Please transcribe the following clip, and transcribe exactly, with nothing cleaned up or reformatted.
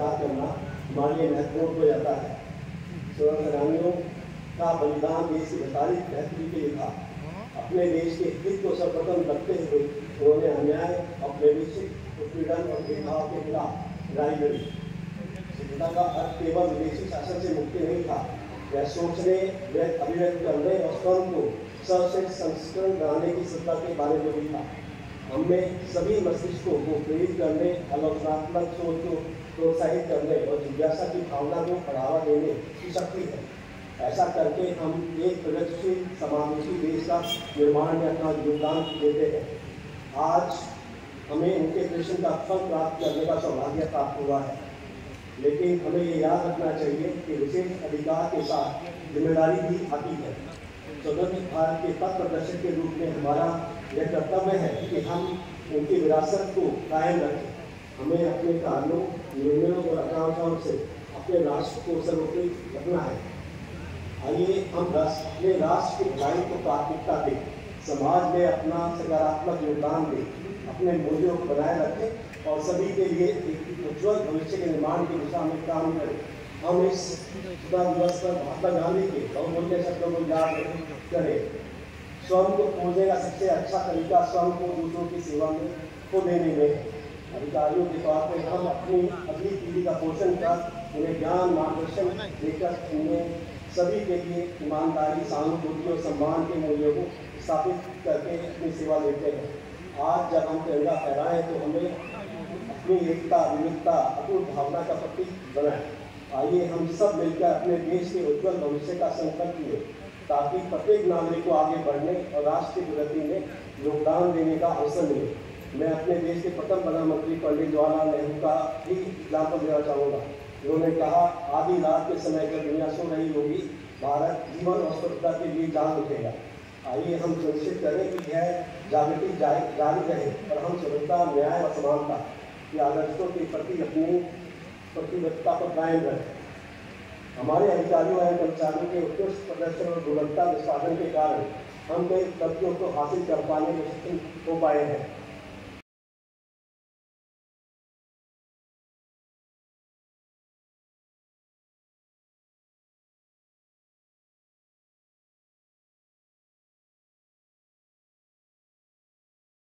प्रचार करना हमारे लिए महत्वपूर्ण हो जाता है। स्वतंत्र सेनानियों का बलिदान देश की विस्तारित बेहतरी के लिए था। अपने देश के हित को सर्वप्रथम रखते हुए उन्होंने अन्याय, औपनिवेशिक उत्पीड़न और भेदभाव के खिलाफ लड़ाई लड़ी। स्वतंत्रता का अर्थ केवल विदेशी शासन से मुक्ति नहीं था, यह सोचने, अभिव्यक्त करने और स्वयं को सर्वश्रेष्ठ संस्करण बनाने की सत्ता के बारे में भी था। हमें सभी मस्तिष्कों को प्रेरित करने, आलोचनात्मक सोच को प्रोत्साहित करने और जिज्ञासा की भावना को बढ़ावा देने की शक्ति है। ऐसा करके हम एक प्रगतिशील समावेशी देश का निर्माण में अपना योगदान देते हैं। आज हमें उनके प्रश्न का फल प्राप्त करने का सौभाग्य प्राप्त हुआ है, लेकिन हमें ये याद रखना चाहिए कि विशेष अधिकार के साथ जिम्मेदारी भी आती है। स्वतंत्र भारत के पथ प्रदर्शक के रूप में हमारा यह कर्तव्य है कि हम उनकी विरासत को कायम रखें। हमें अपने कार्यों, निर्णयों और आकांक्षाओं से अपने राष्ट्र को सर्वोपरि रखना है। आइए हम अपने राष्ट्र की भलाई को प्राथमिकता दें, समाज में अपना सकारात्मक योगदान दें, अपने मूल्यों को बनाए रखें और सभी के लिए एक उज्ज्वल भविष्य के निर्माण की दिशा में काम करें। हम इस दिवस पर महात्मा गांधी के बहुमूल्य शब्दों को याद करें। स्वयं को खोजने का सबसे अच्छा तरीका स्वयं को दूसरों की सेवा में खो देने में है। अधिकारियों के तौर पर हम अपनी अगली पीढ़ी का पोषण कर उन्हें ज्ञान मार्गदर्शन देकर उन्हें सभी के लिए ईमानदारी, सहानुभूति और सम्मान के मूल्यों को स्थापित करके अपनी सेवा देते हैं। आज जब हम तिरंगा फहराएं तो हमें अपनी एकता, विविधता, अटूट भावना का प्रतीक बनाएं। आइए हम सब मिलकर अपने देश के उज्ज्वल भविष्य का संकल्प लें, ताकि प्रत्येक नागरिक को आगे बढ़ने और राष्ट्र की प्रगति में योगदान देने का अवसर मिले। मैं अपने देश के प्रथम प्रधानमंत्री पंडित जवाहरलाल नेहरू का भी एग्जाम्पल देना चाहूँगा। उन्होंने कहा, आधी रात के समय जब दुनिया सो रही होगी, भारत जीवन और स्वतंत्रता के लिए जाग उठेगा। आइए हम सुनिश्चित करें कि यह जागृति जारी रहे और हम स्वतंत्रता, न्याय और समानता के आदर्शों के प्रति अपनी प्रतिबद्धता पर कायम रखें। हमारे अधिकारियों एवं कर्मचारियों के उत्कृष्ट प्रदर्शन और गुणवत्ता निष्पादन के कारण हम कई उपलब्धियों को हासिल कर पाने में सक्षम हो पाए हैं।